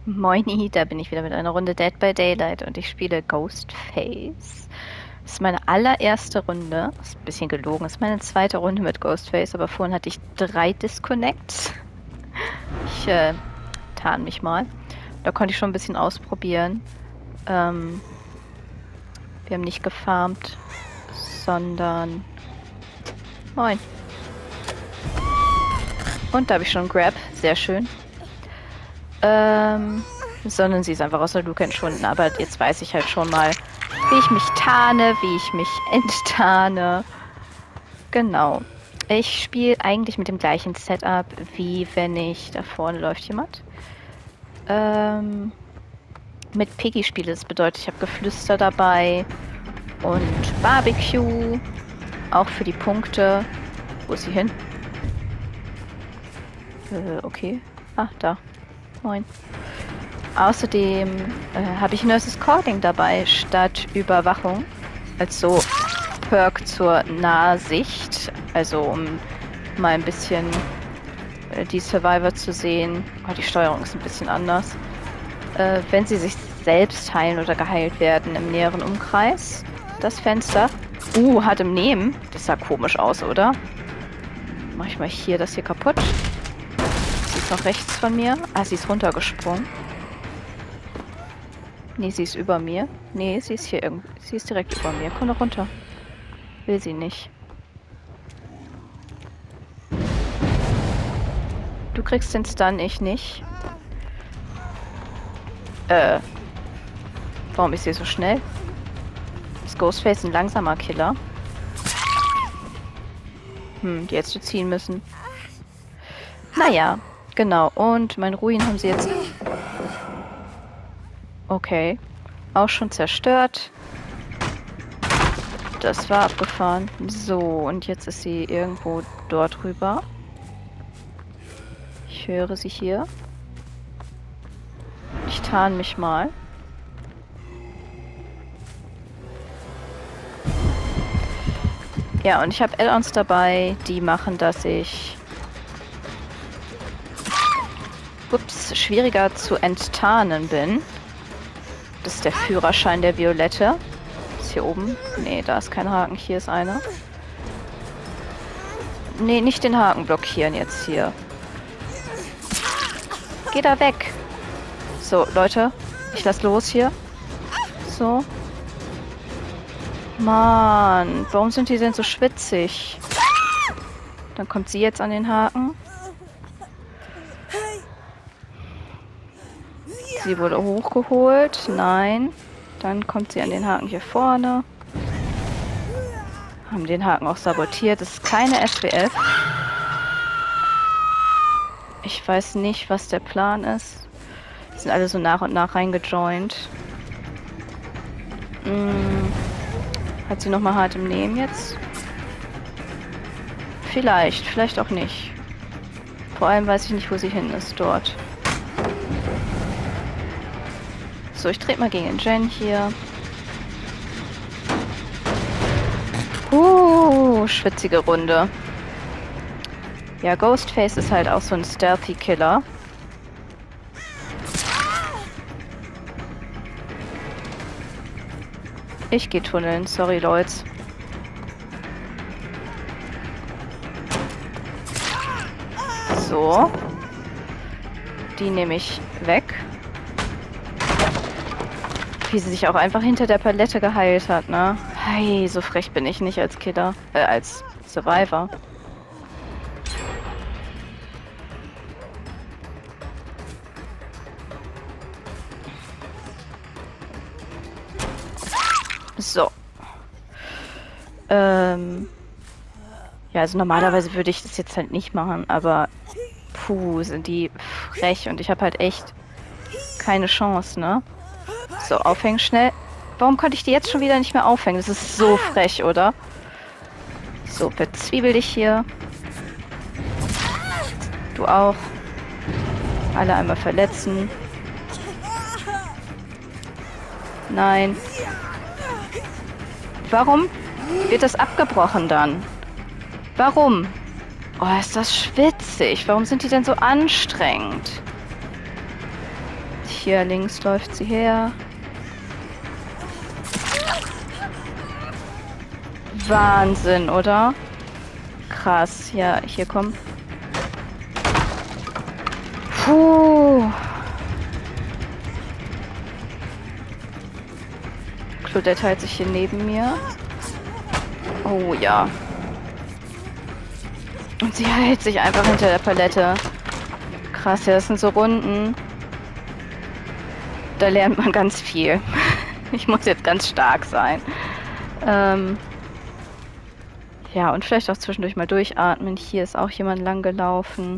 Moini, da bin ich wieder mit einer Runde Dead by Daylight und ich spiele Ghostface. Das ist meine allererste Runde. Ist ein bisschen gelogen. Das ist meine zweite Runde mit Ghostface, aber vorhin hatte ich 3 Disconnects. Ich tarn mich mal. Da konnte ich schon ein bisschen ausprobieren. Ähm, wir haben nicht gefarmt, sondern... Moin. Und da habe ich schon einen Grab. Sehr schön. Sondern sie ist einfach aus der Luke entschwunden. Aber jetzt weiß ich halt schon mal, wie ich mich tarne, wie ich mich enttarne. Genau. Ich spiele eigentlich mit dem gleichen Setup, wie wenn ich... Da vorne läuft jemand. Mit Piggy spiele. Das bedeutet, ich habe Geflüster dabei und Barbecue. Auch für die Punkte. Wo ist sie hin? Okay. Ah, da. Moin. Außerdem habe ich Nurses Calling dabei statt Überwachung. Als so Perk zur Nahsicht. Also um mal ein bisschen die Survivor zu sehen. Oh, die Steuerung ist ein bisschen anders. Wenn sie sich selbst heilen oder geheilt werden im näheren Umkreis. Das Fenster. Hat im Nehmen. Das sah komisch aus, oder? Mach ich mal hier das hier kaputt. Sie ist noch rechts von mir. Ah, sie ist runtergesprungen. Nee, sie ist über mir. Nee, sie ist hier irgendwie. Sie ist direkt über mir. Komm doch runter. Will sie nicht. Du kriegst den Stun, ich nicht. Warum ist sie so schnell? Ist Ghostface ein langsamer Killer? Die hättest du ziehen müssen. Naja, genau. Und mein Ruin haben sie jetzt... Okay. Auch schon zerstört. Das war abgefahren. So, und jetzt ist sie irgendwo dort rüber. Ich höre sie hier. Ich tarn mich mal. Ja, und ich habe Add-ons dabei, die machen, dass ich... schwieriger zu enttarnen bin. Das ist der Führerschein der Violette. Ist hier oben? Nee, da ist kein Haken. Hier ist einer. Nee, nicht den Haken blockieren jetzt hier. Geh da weg. So, Leute. Ich lass los hier. So. Mann, warum sind die denn so schwitzig? Dann kommt sie jetzt an den Haken. Sie wurde hochgeholt. Nein. Dann kommt sie an den Haken hier vorne. Haben den Haken auch sabotiert. Das ist keine SWF. Ich weiß nicht, was der Plan ist. Die sind alle so nach und nach reingejoint. Hat sie nochmal hart im Nehmen jetzt? Vielleicht, vielleicht auch nicht. Vor allem weiß ich nicht, wo sie hin ist dort. So, ich trete mal gegen den Jen hier. Schwitzige Runde. Ja, Ghostface ist halt auch so ein Stealthy-Killer. Ich gehe tunneln, sorry Leute. So. Die nehme ich weg. Wie sie sich auch einfach hinter der Palette geheilt hat, ne? Hey, so frech bin ich nicht als Killer. Als Survivor. So. Ja, also normalerweise würde ich das jetzt halt nicht machen, aber sind die frech und ich habe halt echt keine Chance, ne? So, aufhängen schnell. Warum konnte ich die jetzt schon wieder nicht mehr aufhängen? Das ist so frech, oder? So, verzwiebel dich hier. Du auch. Alle einmal verletzen. Nein. Warum wird das abgebrochen dann? Warum? Oh, ist das schwitzig. Warum sind die denn so anstrengend? Hier links läuft sie her. Wahnsinn, oder? Krass. Ja, hier komm. Puh. Claudette hält sich hier neben mir. Oh ja. Und sie hält sich einfach hinter der Palette. Krass, ja, das sind so Runden. Da lernt man ganz viel. Ich muss jetzt ganz stark sein. Ja, und vielleicht auch zwischendurch mal durchatmen. Hier ist auch jemand lang gelaufen.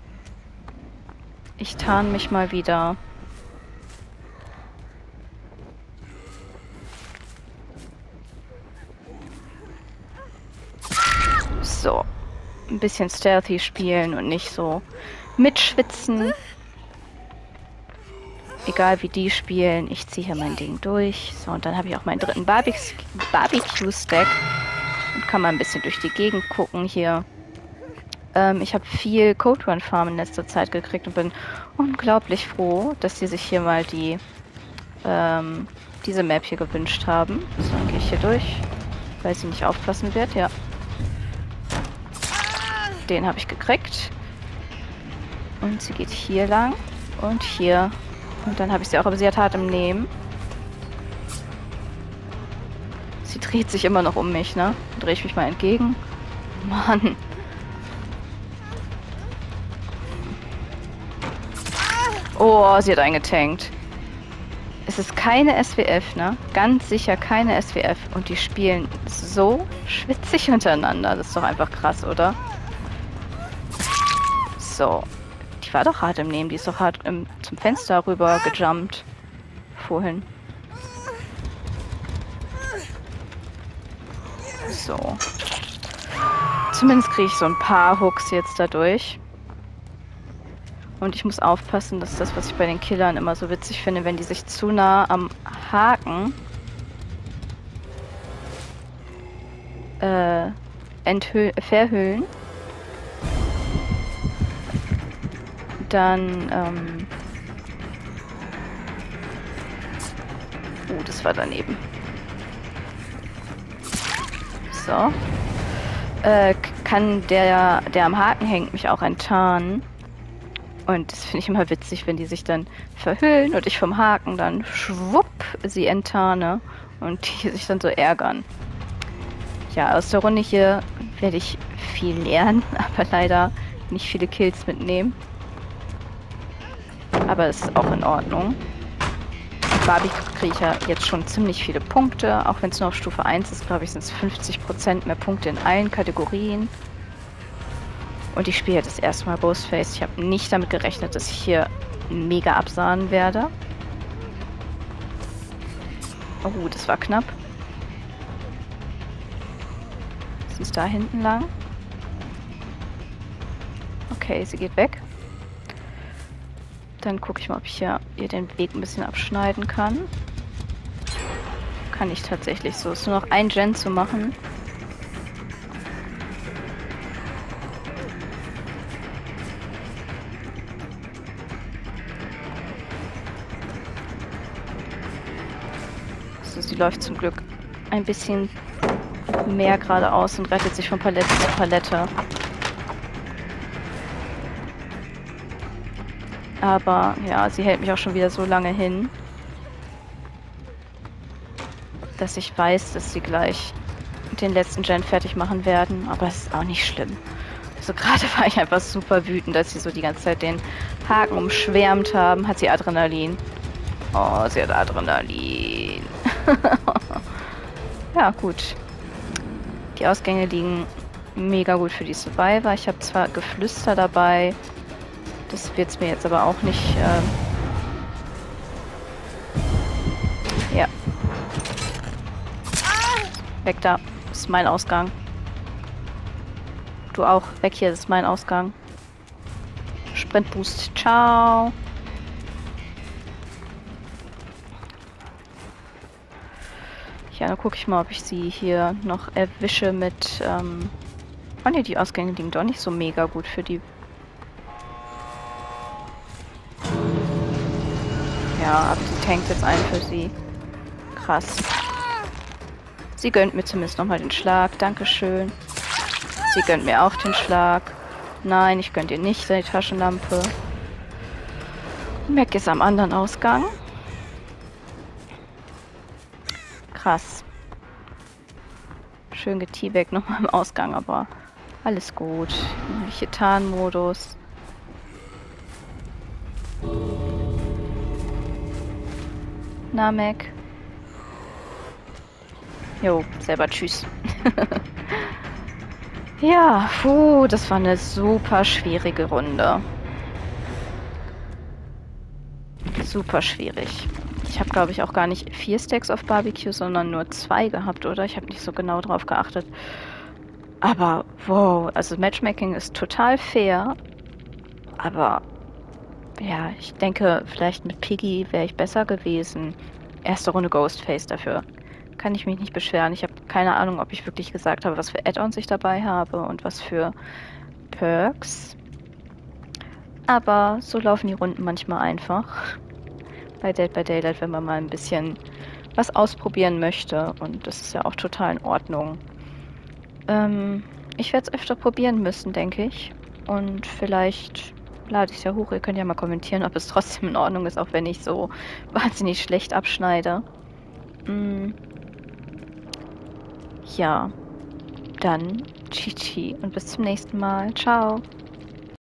Ich tarn mich mal wieder. So. Ein bisschen stealthy spielen und nicht so mitschwitzen. Egal wie die spielen, ich ziehe hier mein Ding durch. So, und dann habe ich auch meinen dritten Barbecue-Stack. Und kann mal ein bisschen durch die Gegend gucken hier. Ich habe viel Code Run Farm in letzter Zeit gekriegt und bin unglaublich froh, dass die sich hier mal diese Map hier gewünscht haben. So, dann gehe ich hier durch, weil sie nicht aufpassen wird, ja. Den habe ich gekriegt. Und sie geht hier lang und hier. Und dann habe ich sie auch, aber sie hat hart im Nehmen. Sie dreht sich immer noch um mich, ne? Dann drehe ich mich mal entgegen. Mann. Oh, sie hat eingetankt. Es ist keine SWF, ne? Ganz sicher keine SWF. Und die spielen so schwitzig untereinander. Das ist doch einfach krass, oder? So. Die war doch hart im Nehmen. Die ist doch hart zum Fenster rüber gejumpt. Vorhin. So. Zumindest kriege ich so ein paar Hooks jetzt dadurch. Und ich muss aufpassen, dass das, was ich bei den Killern immer so witzig finde, wenn die sich zu nah am Haken verhüllen, dann oh, das war daneben. So. Kann der am Haken hängt, mich auch enttarnen. Und das finde ich immer witzig, wenn die sich dann verhüllen und ich vom Haken dann schwupp sie enttarne und die sich dann so ärgern. Ja, aus der Runde hier werde ich viel lernen, aber leider nicht viele Kills mitnehmen. Aber es ist auch in Ordnung. Mit Barbie kriege ich ja jetzt schon ziemlich viele Punkte, auch wenn es nur auf Stufe 1 ist, glaube ich, sind es 50% mehr Punkte in allen Kategorien. Und ich spiele das erste Mal Ghostface. Ich habe nicht damit gerechnet, dass ich hier mega absahnen werde. Oh, das war knapp. Sie ist da hinten lang. Okay, sie geht weg. Dann gucke ich mal, ob ich hier ihr den Weg ein bisschen abschneiden kann. Kann ich tatsächlich so. Es ist nur noch ein Gen zu machen. Sie läuft zum Glück ein bisschen mehr geradeaus und rettet sich von Palette zu Palette. Aber ja, sie hält mich auch schon wieder so lange hin, dass ich weiß, dass sie gleich den letzten Gen fertig machen werden. Aber es ist auch nicht schlimm. Also gerade war ich einfach super wütend, dass sie so die ganze Zeit den Haken umschwärmt haben. Hat sie Adrenalin? Oh, sie hat Adrenalin. Ja, gut. Die Ausgänge liegen mega gut für die Survivor. Ich habe zwar Geflüster dabei. Das wird es mir jetzt aber auch nicht... Ja. Weg da. Das ist mein Ausgang. Du auch. Weg hier. Das ist mein Ausgang. Sprintboost. Ciao. Ja, dann gucke ich mal, ob ich sie hier noch erwische mit... Oh ne, die Ausgänge liegen doch nicht so mega gut für die... Ja, aber sie tankt jetzt ein für sie. Krass. Sie gönnt mir zumindest nochmal den Schlag. Dankeschön. Sie gönnt mir auch den Schlag. Nein, ich gönn dir nicht seine Taschenlampe. Mac ist am anderen Ausgang. Krass. Schön geteabagt nochmal im Ausgang, aber alles gut. Hier Tarnmodus. Na, Mac. Jo, selber tschüss. Ja, das war eine super schwierige Runde. Super schwierig. Ich habe, glaube ich, auch gar nicht 4 Stacks auf Barbecue, sondern nur 2 gehabt, oder? Ich habe nicht so genau drauf geachtet. Aber, wow, also Matchmaking ist total fair. Aber, ja, ich denke, vielleicht mit Piggy wäre ich besser gewesen. Erste Runde Ghostface dafür. Kann ich mich nicht beschweren. Ich habe keine Ahnung, ob ich wirklich gesagt habe, was für Add-ons ich dabei habe und was für Perks. Aber so laufen die Runden manchmal einfach. Bei Dead by Daylight, wenn man mal ein bisschen was ausprobieren möchte. Und das ist ja auch total in Ordnung. Ich werde es öfter probieren müssen, denke ich. Und vielleicht lade ich es ja hoch. Ihr könnt ja mal kommentieren, ob es trotzdem in Ordnung ist, auch wenn ich so wahnsinnig schlecht abschneide. Ja, dann GG und bis zum nächsten Mal. Ciao.